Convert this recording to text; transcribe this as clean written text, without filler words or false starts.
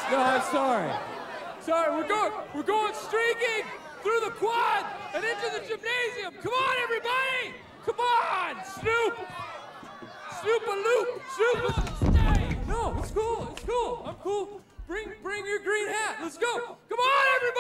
No, I'm sorry. Sorry, we're going streaking through the quad and into the gymnasium. Come on, everybody! Come on, Snoop! Snoop-a-loop! Snoop! Stay! No, it's cool. It's cool. I'm cool. Bring your green hat. Let's go. Come on, everybody!